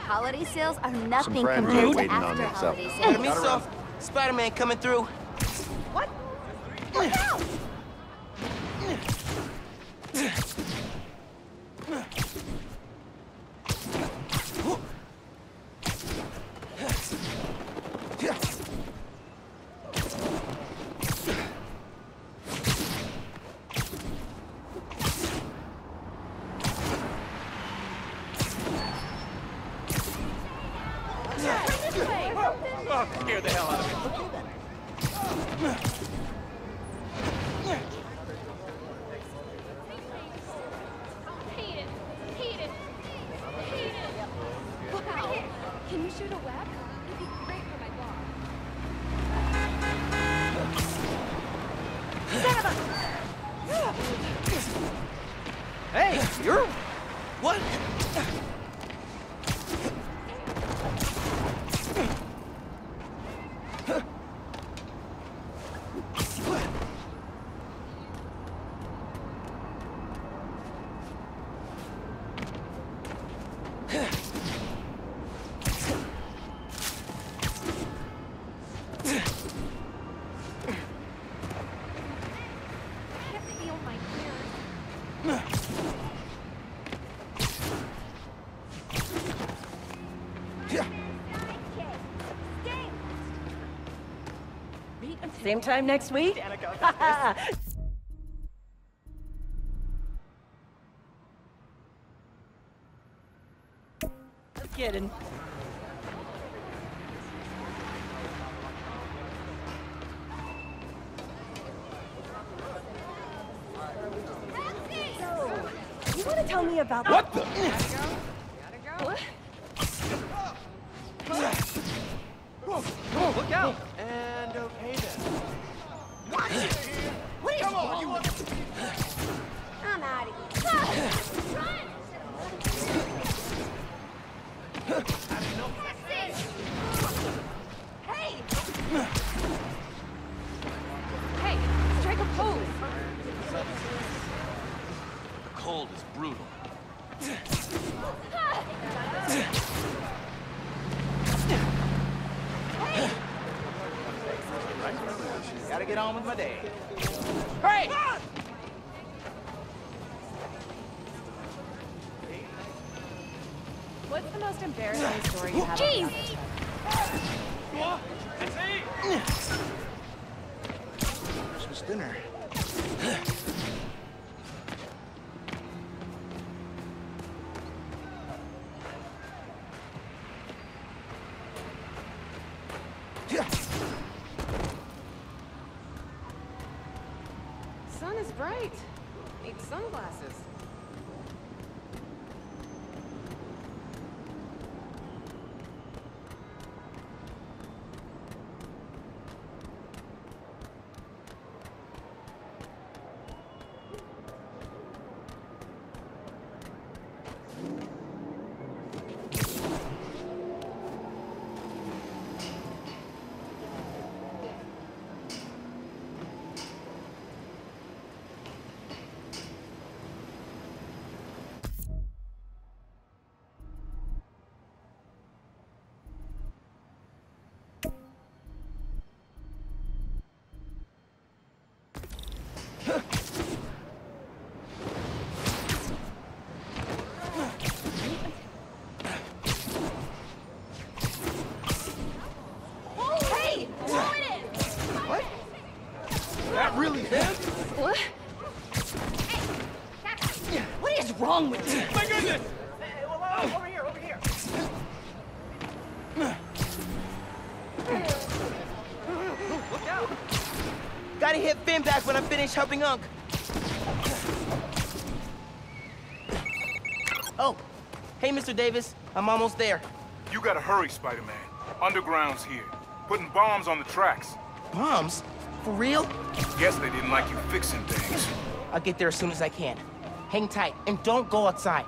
holiday sales are nothing friends compared to waiting on after me, so- holiday Hey, sales. Miso, Spider-Man coming through. What? Look out! Oh, scared the hell out of me. Wow. Can you shoot a web? It'd be great for my blog. Hey, you're... What? I can't feel my ears. Same time next week? Just kidding. You want to tell me about What the? What? Oh, look out! And okay then. Come on, you want... I'm out of here. Hey! Hey, strike a pose. The cold is brutal. Gotta get on with my day. Hey! What's the most embarrassing story you have? Jeez! Christmas dinner. Sun is bright. Need sunglasses. Hey! Throw it in! What? That really him? What? What is wrong with you? My goodness! Over here, over here. Look out! Gotta hit Finn back when I finish helping Unc. Oh, hey, Mr. Davis. I'm almost there. You gotta hurry, Spider-Man. Underground's here. Putting bombs on the tracks. Bombs? For real? Guess they didn't like you fixing things. I'll get there as soon as I can. Hang tight and don't go outside.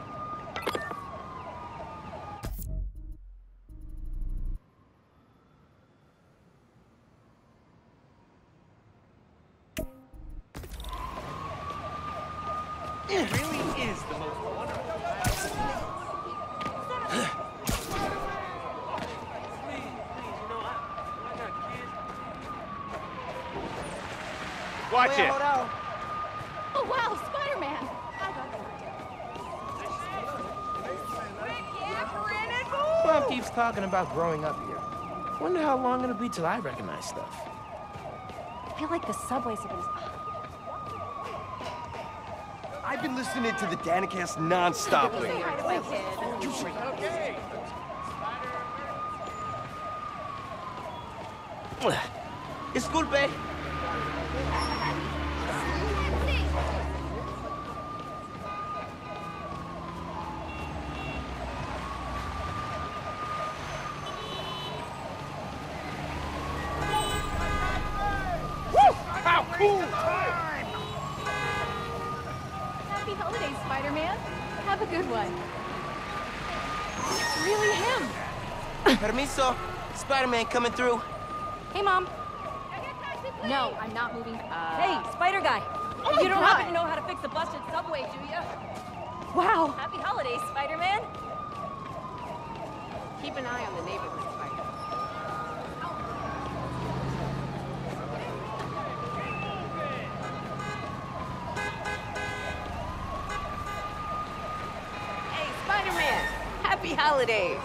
It really is the most wonderful. Watch Wait, it. hold on. Oh, wow, Spider-Man. Mom keeps talking about growing up here. Wonder how long it'll be till I recognize stuff. I feel like the subways have been... I've been listening to the Danicast non-stop lately. Disculpe. Happy holidays, Spider-Man. Have a good one. It's really him. Permiso. Spider-Man coming through. Hey, Mom. No, I'm not moving. Hey, Spider Guy. Oh my you don't God. happen to know how to fix a busted subway, do you? Wow. Happy holidays, Spider-Man. Keep an eye on the neighborhood, Spider. Hey, Spider-Man. Happy holidays.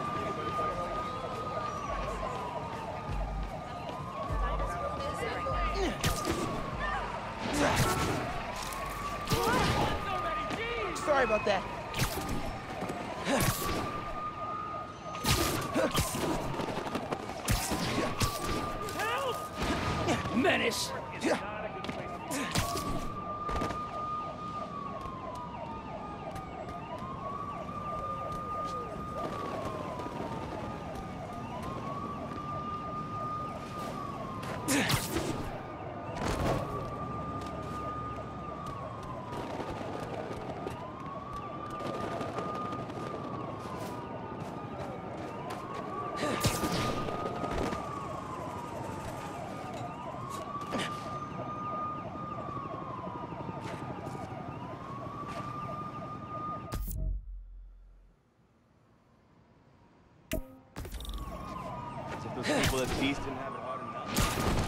Sorry about that. Menace. Those people at Beast didn't have it hard enough.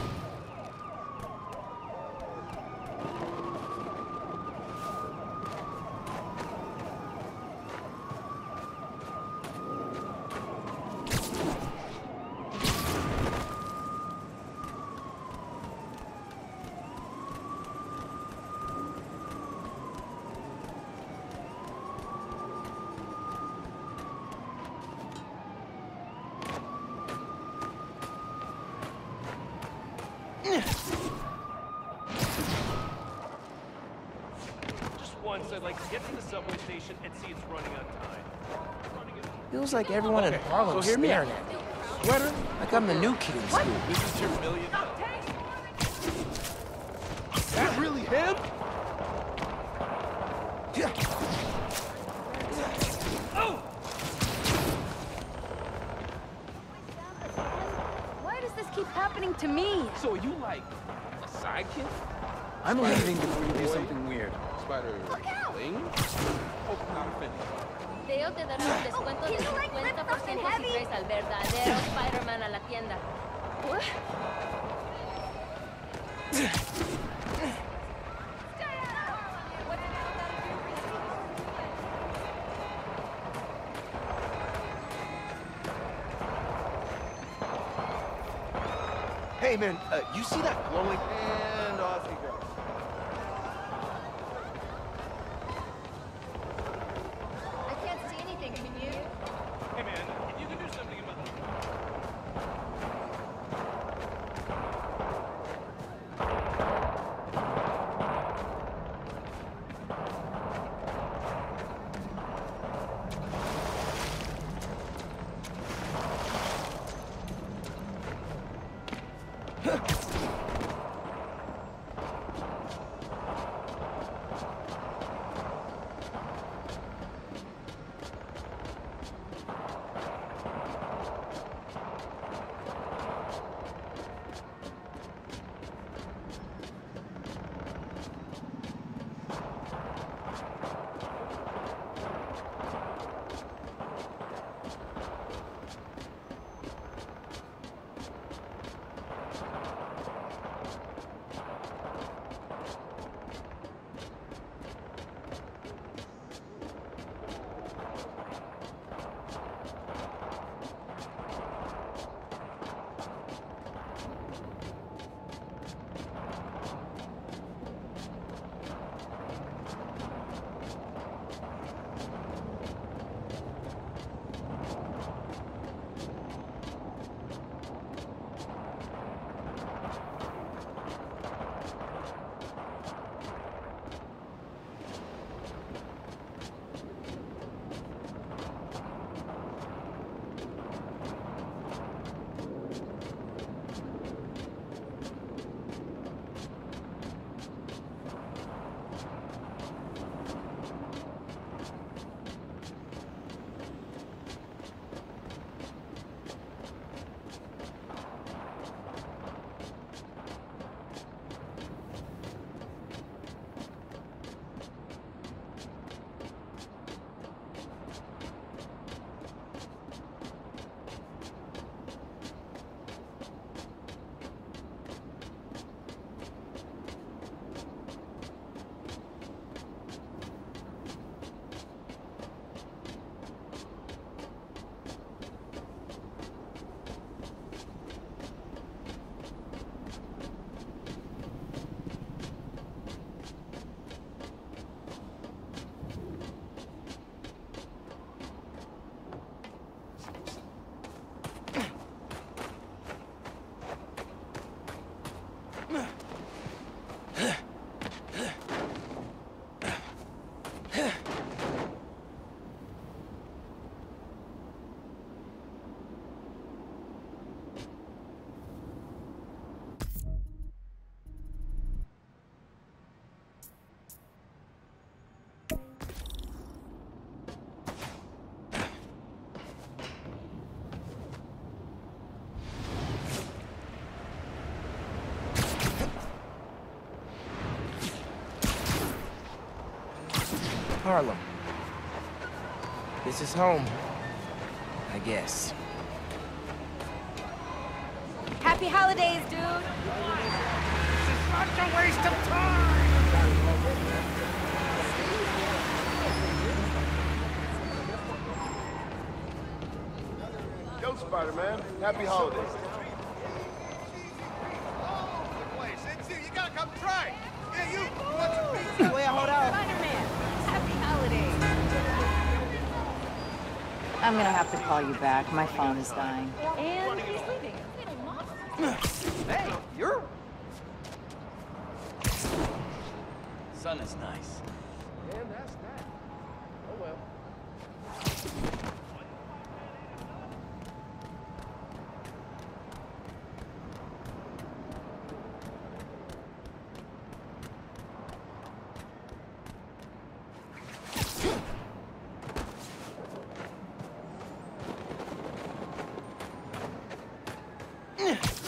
Just once, I'd like to get to the subway station and see it's running on time. Feels like everyone in Harlem's staring at me. Sweater? Like I'm the new kid in school. This is your $1 million. Is that really him? Why does this keep happening to me? So are you like a sidekick? I'm leaving before you do something weird. Spider Ling? Hope not offended. Teo te dará un descuento de 50% si traes al verdadero Spider-Man a la tienda. What? Hey man, you see that glowing? And off you go. I can't see anything, can you? Hey man, if you can do something about Harlem. This is home, I guess. Happy holidays, dude. Such a waste of time! Yo, Spider-Man. Happy holidays. You gotta come try. Yeah, you want some pizza? Wait, hold on. Spider-Man, happy holidays. I'm gonna have to call you back. My phone is dying. And he's leaving. Hey, you're... Sun is nice. And that's that. Oh well. Yeah.